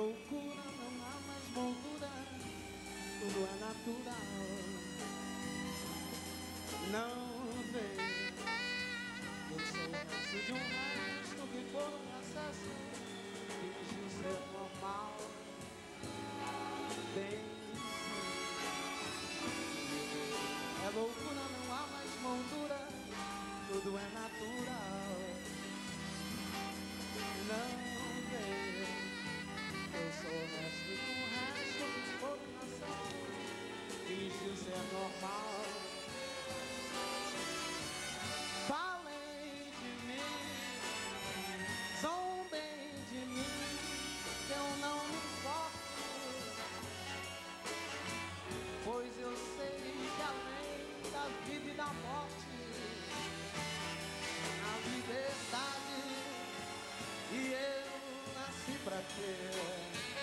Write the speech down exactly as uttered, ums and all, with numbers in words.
loucura, não há mais moldura, tudo é natural. Não vê, eu sou o resto de um resto que por um acesso finge ser normal. Bem, é loucura, não há mais moldura, tudo é natural. Não vê, eu sou o resto de um resto que por um acesso fingiu ser normal. Falem de mim, zombem de mim, que eu não me importo, pois eu sei que além da vida e da morte, a liberdade, e eu nasci pra ter.